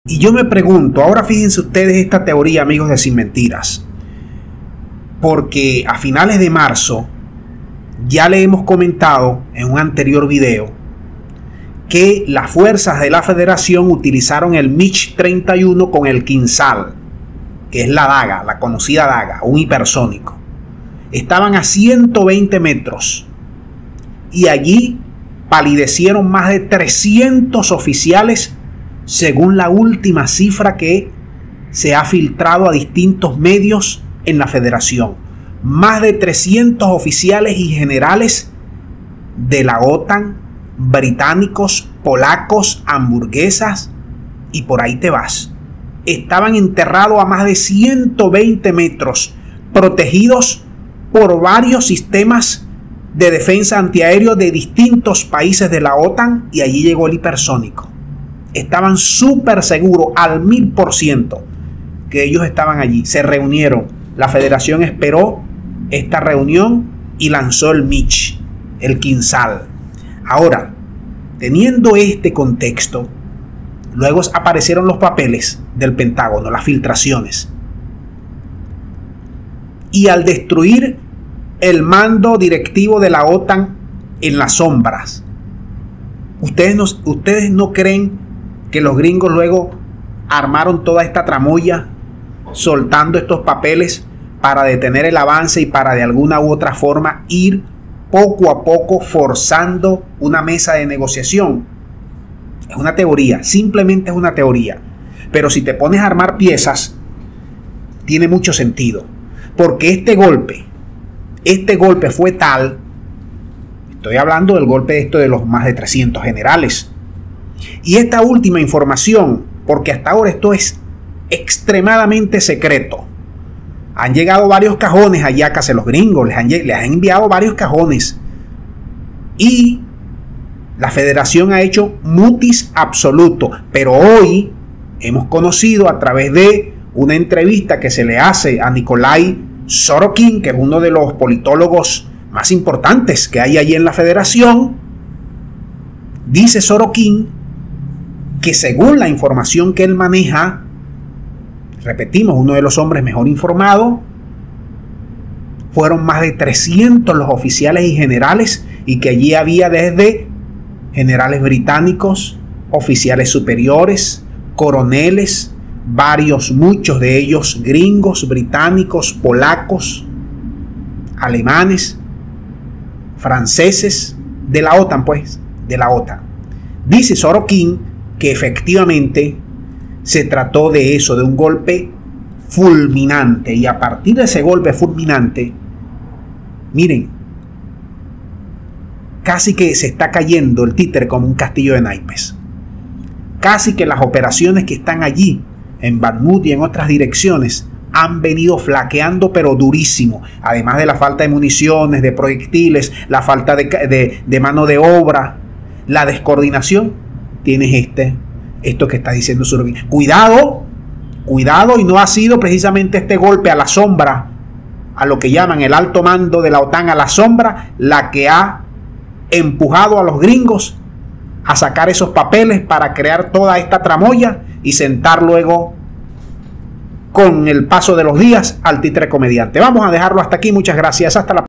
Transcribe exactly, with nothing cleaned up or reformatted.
Y yo me pregunto, ahora fíjense ustedes esta teoría, amigos de Sin Mentiras, porque a finales de marzo ya le hemos comentado en un anterior video que las fuerzas de la Federación utilizaron el MiG treinta y uno con el Quinzal, que es la daga, la conocida daga, un hipersónico. Estaban a ciento veinte metros y allí palidecieron más de trescientos oficiales, según la última cifra que se ha filtrado a distintos medios en la Federación. Más de trescientos oficiales y generales de la OTAN, británicos, polacos, hamburguesas, y por ahí te vas. Estaban enterrados a más de ciento veinte metros, protegidos por varios sistemas de defensa antiaéreo de distintos países de la OTAN, y allí llegó el hipersónico. Estaban súper seguros, al mil por ciento, que ellos estaban allí. Se reunieron. La Federación esperó esta reunión y lanzó el MiG, el Quinzal. Ahora, teniendo este contexto, luego aparecieron los papeles del Pentágono, las filtraciones. Y al destruir el mando directivo de la OTAN en las sombras, ¿ustedes no, ustedes no creen que los gringos luego armaron toda esta tramoya soltando estos papeles para detener el avance y para de alguna u otra forma ir poco a poco forzando una mesa de negociación? Es una teoría, simplemente es una teoría. Pero si te pones a armar piezas, tiene mucho sentido. Porque este golpe, este golpe fue tal, estoy hablando del golpe de esto de los más de trescientos generales. Y esta última información, porque hasta ahora esto es extremadamente secreto. Han llegado varios cajones allá a casa de los gringos, les han, les han enviado varios cajones. Y la Federación ha hecho mutis absoluto. Pero hoy hemos conocido a través de una entrevista que se le hace a Nikolai Sorokin, que es uno de los politólogos más importantes que hay allí en la Federación. Dice Sorokin que según la información que él maneja, repetimos, uno de los hombres mejor informados, fueron más de trescientos los oficiales y generales, y que allí había desde generales británicos, oficiales superiores, coroneles, varios, muchos de ellos gringos, británicos, polacos, alemanes, franceses, de la OTAN, pues, de la OTAN. Dice Sorokin que efectivamente se trató de eso, de un golpe fulminante, y a partir de ese golpe fulminante, miren, casi que se está cayendo el títere como un castillo de naipes. Casi que las operaciones que están allí en Bakhmut y en otras direcciones han venido flaqueando, pero durísimo. Además de la falta de municiones, de proyectiles, la falta de, de, de mano de obra, la descoordinación, tienes este, esto que está diciendo Sorokin. Cuidado, cuidado, y no ha sido precisamente este golpe a la sombra, a lo que llaman el alto mando de la OTAN a la sombra, la que ha empujado a los gringos a sacar esos papeles para crear toda esta tramoya y sentar luego, con el paso de los días, al títere comediante. Vamos a dejarlo hasta aquí. Muchas gracias. Hasta la próxima.